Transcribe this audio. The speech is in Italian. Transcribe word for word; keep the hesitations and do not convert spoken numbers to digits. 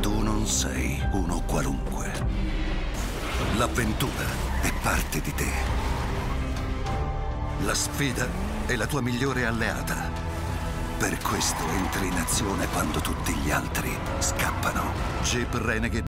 Tu non sei uno qualunque. L'avventura è parte di te. La sfida è la tua migliore alleata. Per questo entri in azione quando tutti gli altri scappano. Jeep Renegade